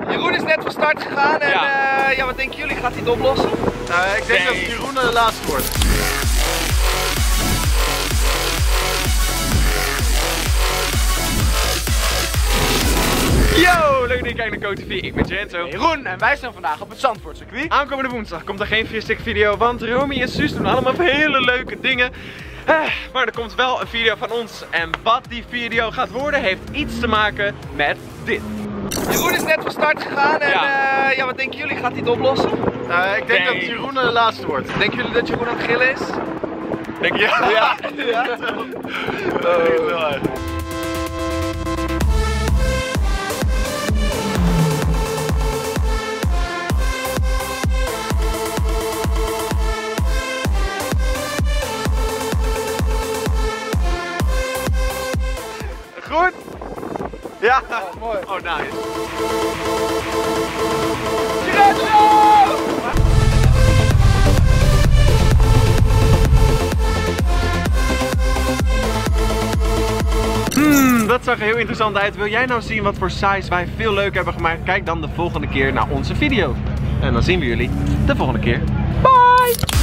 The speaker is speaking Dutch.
Jeroen is net van start gegaan en ja, wat denken jullie? Gaat hij het oplossen? Nou, ik denk dat Jeroen de laatste wordt. Yo, leuk dat je kijkt naar CoTV. Ik ben Gento. Jeroen en wij zijn vandaag op het Zandvoortcircuit. Aankomende woensdag komt er geen vierstuk video, want Romy en Suus doen allemaal hele leuke dingen. Maar er komt wel een video van ons. En wat die video gaat worden, heeft iets te maken met dit. Jeroen is net van start gegaan en ja, wat denken jullie? Gaat hij het oplossen? Nou, ik denk dat Jeroen de laatste wordt. Denken jullie dat Jeroen aan het gillen is? Denk je? Ja. Heel erg. Goed? Ja. Oh, mooi. Oh, nice. Dat zag er heel interessant uit. Wil jij nou zien wat voor size wij veel leuk hebben gemaakt? Kijk dan de volgende keer naar onze video. En dan zien we jullie de volgende keer. Bye!